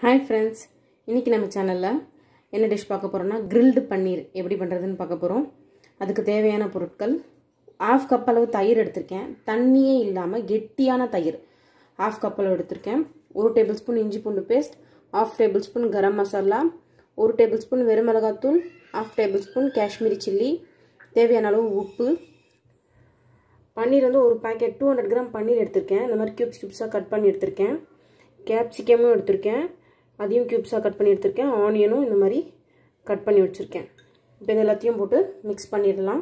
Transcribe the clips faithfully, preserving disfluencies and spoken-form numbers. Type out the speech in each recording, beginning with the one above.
Hi friends, இன்னைக்கு நம்ம சேனல்ல என்ன டிஷ் பார்க்க போறோம்னா grilled பன்னீர் எப்படி பண்றதுன்னு பார்க்க போறோம். அதுக்கு தேவையான பொருட்கள் half கப் அளவு தயிர் எடுத்துர்க்கேன். தண்ணியே இல்லாம கெட்டியான தயிர் half கப் அளவு எடுத்துர்க்கேன். one டேபிள்ஸ்பூன் இஞ்சி பூண்டு paste, half tablespoon garam masala, one tablespoon வெறும் மிளகாய் தூள், half டேபிள்ஸ்பூன் காஷ்மீரி சில்லி, தேவையான அளவு உப்பு. பன்னீர் வந்து ஒரு packet two hundred gram paneer எடுத்துர்க்கேன். இந்த மாதிரி கியூப்ஸ் கியூப்ஸா கட் பண்ணி எடுத்துர்க்கேன். கேப்சிகமும் எடுத்துர்க்கேன். அதையும் கியூப்ஸா கட் பண்ணி எடுத்துர்க்கேன். ஆனியனும் இந்த மாதிரி கட் பண்ணி வச்சிருக்கேன். இப்போ இது எல்லாத்தையும் போட்டு மிக்ஸ் பண்ணிடலாம்.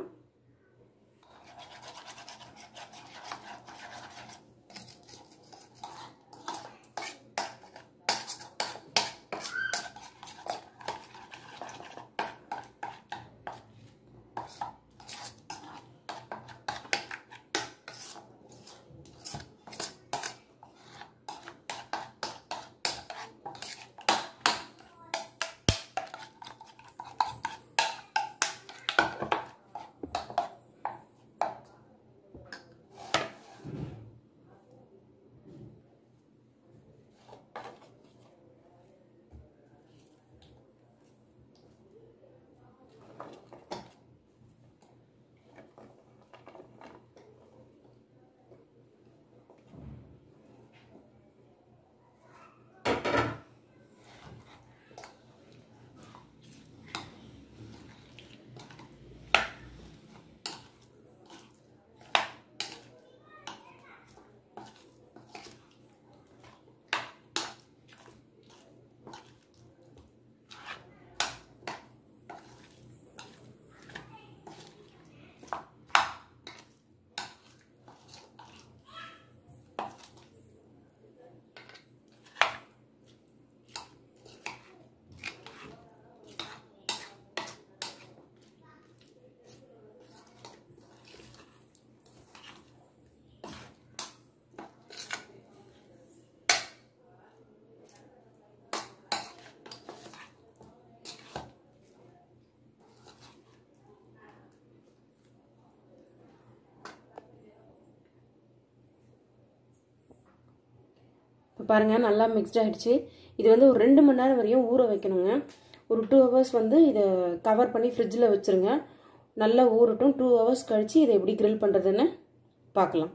பாருங்க நல்லா மிக்ஸ்ட் ஆயிடுச்சு. இது வந்து ஒரு ரெண்டு மணி நேரம் வரையும் ஊற வைக்கணுங்க. ஒரு two hours வந்து இத கவர் பண்ணி ஃப்ரிட்ஜ்ல வச்சிருங்க. நல்லா ஊறட்டும். two hours கழிச்சு இத எப்படி grill பண்றதுன்னு பார்க்கலாம்.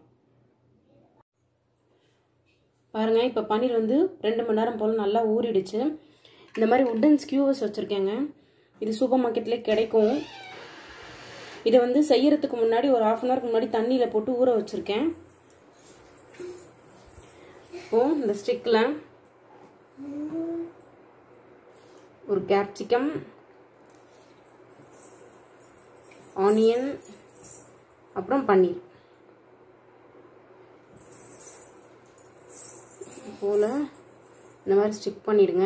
பாருங்க இப்ப பன்னீர் வந்து ரெண்டு மணி நேரம் போல நல்லா ஊறிடுச்சு. இந்த மாதிரி வுடன் ஸ்கியூவர்ஸ் வச்சிருக்கேங்க. இது சூப்பர் மார்க்கெட்ல கிடைக்கும். இத வந்து செய்யறதுக்கு முன்னாடி ஒரு half an hour முன்னாடி தண்ணியில போட்டு ஊற வச்சிருக்கேன். இப்போ இந்த ஸ்டிக்ல ஒரு கேப்சிகம், ஆனியன், அப்புறம் பன்னீர் போல இந்த மாதிரி ஸ்டிக் பண்ணிடுங்க.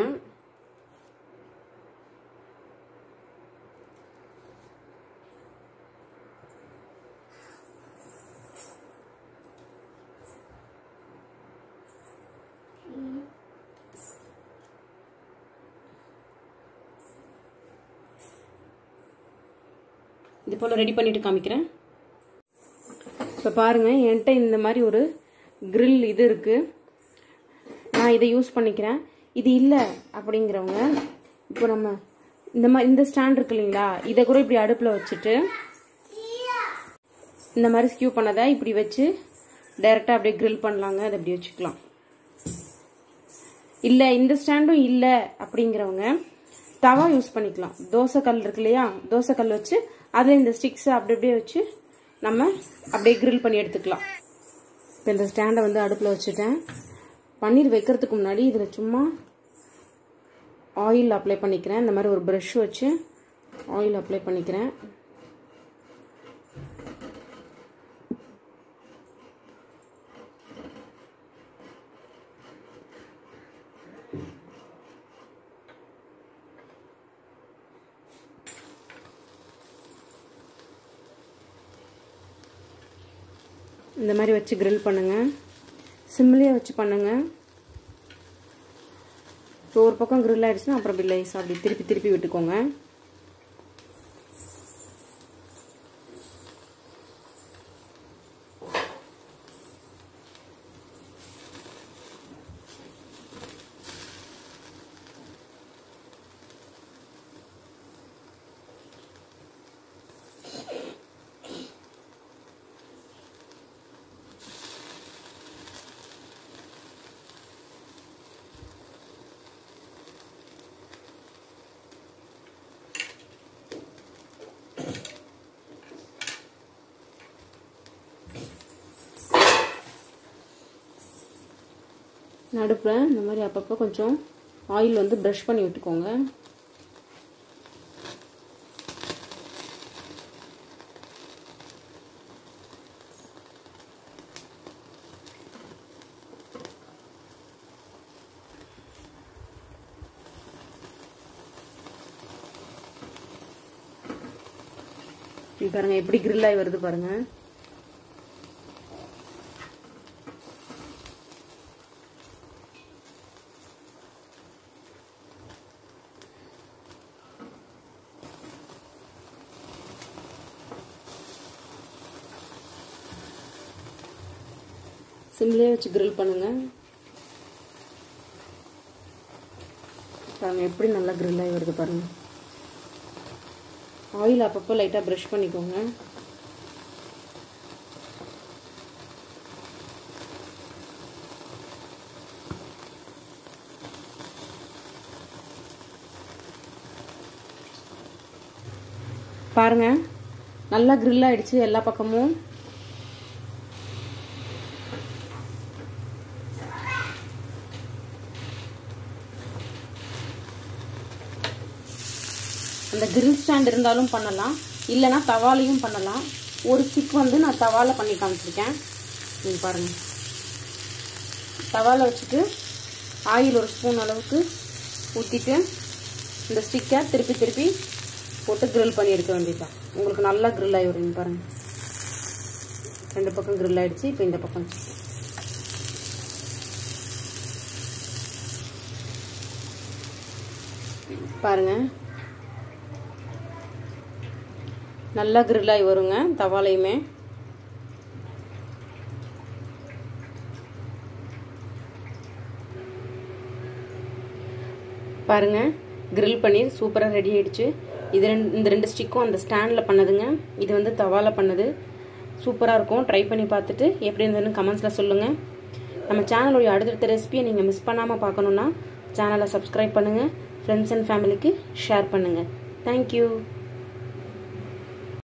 இது போல ரெடி பண்ணிட்டு காமிக்கிறேன். இப்போ பாருங்க என்கிட்ட இந்த மாதிரி ஒரு grill இது இருக்கு. நான் இதை யூஸ் பண்ணிக்கிறேன். இது இல்லை அப்படிங்கிறவங்க இப்போ நம்ம இந்த மாதிரி இந்த ஸ்டாண்ட் இருக்கு இல்லைங்களா, இதை கூட இப்படி அடுப்பில் வச்சுட்டு இந்த மாதிரி ஸ்கியூ பண்ணதை இப்படி வச்சு டைரெக்டாக அப்படியே grill பண்ணலாங்க. அதை அப்படி வச்சுக்கலாம். இல்லை இந்த ஸ்டாண்டும் இல்லை அப்படிங்கிறவங்க தவா யூஸ் பண்ணிக்கலாம். தோசை கல் இருக்கு இல்லையா, தோசை கல் வச்சு அதில் இந்த ஸ்டிக்ஸை அப்படி அப்படியே வச்சு நம்ம அப்படியே grill பண்ணி எடுத்துக்கலாம். இப்போ இந்த ஸ்டாண்டை வந்து அடுப்பில் வச்சுட்டேன். பன்னீர் வைக்கிறதுக்கு முன்னாடி இதில் சும்மா ஆயில் அப்ளை பண்ணிக்கிறேன். இந்த மாதிரி ஒரு ப்ரஷ் வச்சு ஆயில் அப்ளை பண்ணிக்கிறேன். இந்த மாதிரி வச்சு grill பண்ணுங்க. சிம்லயே வச்சு பண்ணுங்க. ஒரு பக்கம் grill ஆயிடுச்சுன்னா அப்புறம் அப்படி லேசா அப்படி திருப்பி திருப்பி விட்டுக்கோங்க. நடுப்புல இந்த மாதிரி அப்பப்போ கொஞ்சம் ஆயில் வந்து ப்ரஷ் பண்ணி விட்டுக்கோங்க. பாருங்க எப்படி கிரில் ஆகி வருது பாருங்க. சிம்லேயே வச்சு கிரில் பண்ணுங்க. பாருங்க எப்படி நல்லா கிரில் ஆகி வருது பாருங்க. ஆயில் அப்பப்போ லைட்டாக ப்ரஷ் பண்ணிக்கோங்க. பாருங்க நல்லா கிரில் ஆயிடுச்சு எல்லா பக்கமும். அந்த கிரில் ஸ்டாண்ட் இருந்தாலும் பண்ணலாம், இல்லைன்னா தவாலையும் பண்ணலாம். ஒரு ஸ்டிக் வந்து நான் தவால பண்ணி காமிச்சிருக்கேன். நீங்க பாருங்க, தவால வச்சுட்டு ஆயில் ஒரு ஸ்பூன் அளவுக்கு ஊற்றிட்டு இந்த ஸ்டிக்கை திருப்பி திருப்பி போட்டு கிரில் பண்ணி எடுக்க வேண்டியதுதான். உங்களுக்கு நல்லா கிரில் ஆகி வருங்க. பாருங்க ரெண்டு பக்கம் கிரில் ஆயிடுச்சு. இப்போ இந்த பக்கம் பாருங்க நல்லா கிரில் ஆகி வருங்க தவாலையுமே. பாருங்க கிரில் பன்னீர் சூப்பராக ரெடி ஆயிடுச்சு. இது ரெண்டு இந்த ரெண்டு ஸ்டிக்கும் அந்த ஸ்டாண்டில் பண்ணதுங்க. இது வந்து தவால பண்ணது. சூப்பராக இருக்கும். ட்ரை பண்ணி பார்த்துட்டு எப்படி இருந்ததுன்னு கமெண்ட்ஸில் சொல்லுங்கள். நம்ம சேனலுடைய அடுத்தடுத்த ரெசிபியை நீங்கள் மிஸ் பண்ணாமல் பார்க்கணுன்னா சேனலை சப்ஸ்கிரைப் பண்ணுங்கள். ஃப்ரெண்ட்ஸ் அண்ட் ஃபேமிலிக்கு ஷேர் பண்ணுங்கள். தேங்க்யூ.